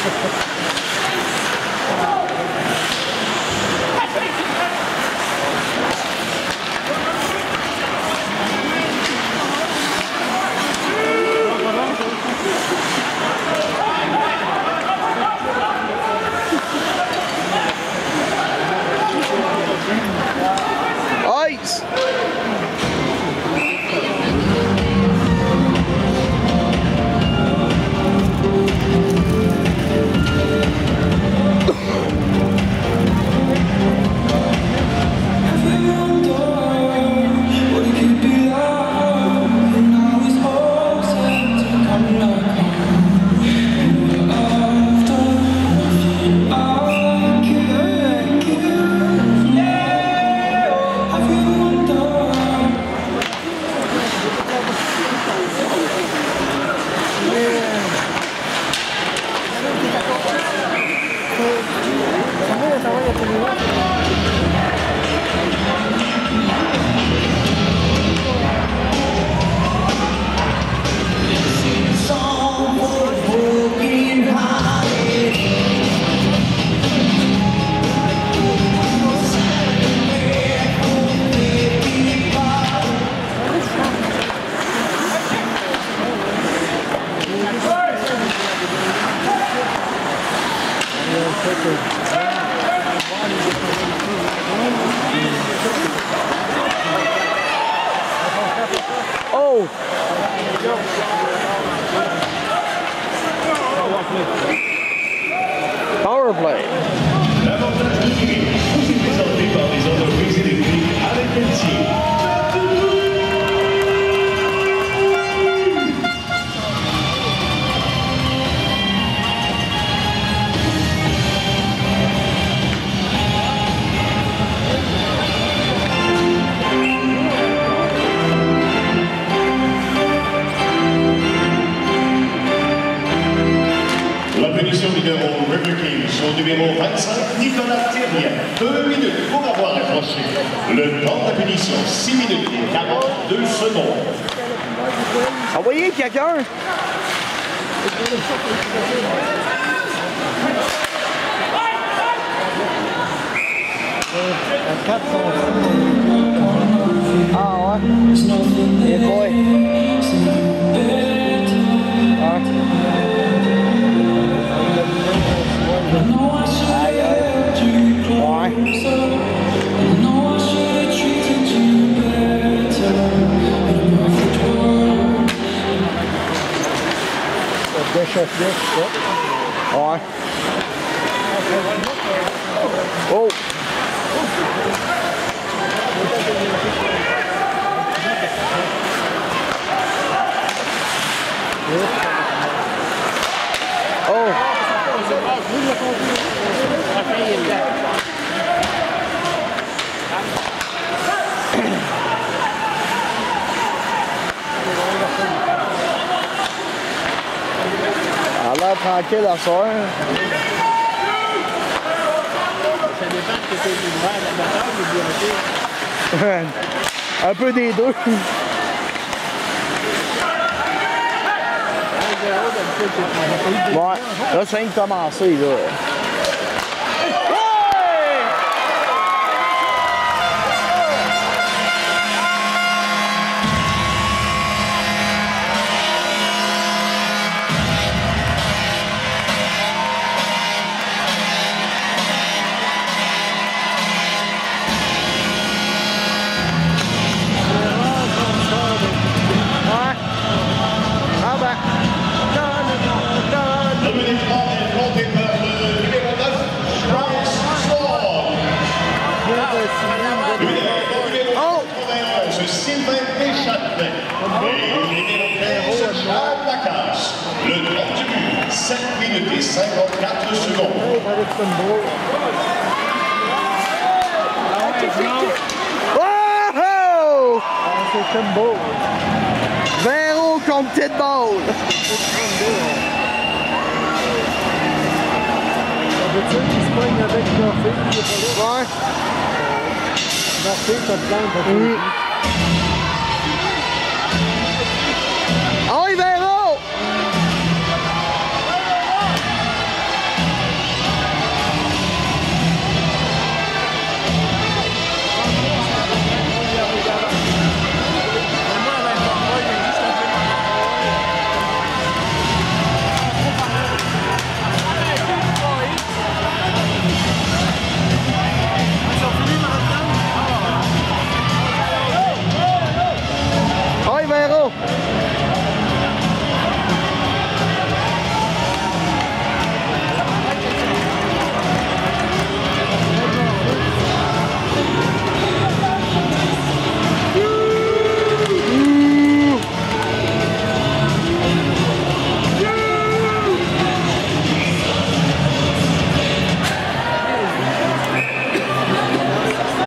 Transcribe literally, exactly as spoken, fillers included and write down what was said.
Ice! Oh! Power play. L'avantage numérique vous est présenté par les entreprises électriques avec Pelletier. La punition numéro River King sur le numéro vingt-cinq, Nicolas Terrien. deux minutes pour avoir accroché. Le temps de la punition, six minutes et quarante-deux secondes. Envoyez quelqu'un! Ah ouais? Et boy! Aïe, aïe. Ouais. Ouais. Oh! Oh! Elle a l'air tranquille à soir. Ça dépend de ce que tu es ouvert, la bataille ou bien Un peu des deux. Ouais, là, ça vient de commencer, là. Le temps du but, sept minutes et cinquante-quatre secondes. Wow! C'est comme beau. Véro contre petite balle. D'habitude, il se pogne avec Murphy, il est pas là. Ouais. Murphy, ça te plante.